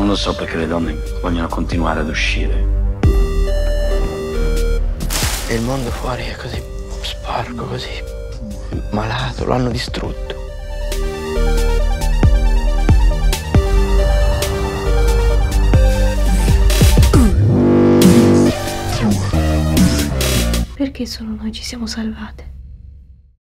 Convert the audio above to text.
Non lo so perché le donne vogliono continuare ad uscire. E il mondo fuori è così sporco, così malato, lo hanno distrutto. Perché solo noi ci siamo salvate?